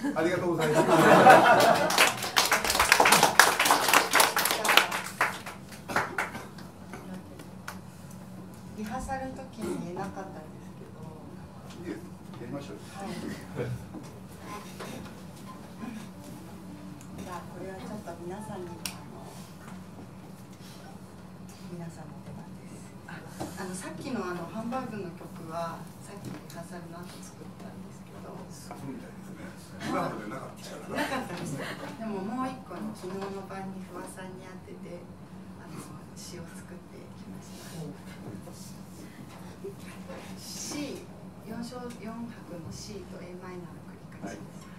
ありがとうございます。 リハーサルの時に言えなかったんですけど。 いいです。やりましょう。 はい。じゃあこれはちょっと皆さんに皆さんの出番です。さっきのハンバーグの曲はさっきリハーサルの後作ったんですけど。 そうみたいですね。今までなかったから。 なかったです。でももう一個の昨日の晩に不破さんに当てて詩を作ってきました。C、4拍の C と a マイナーの繰り返しです。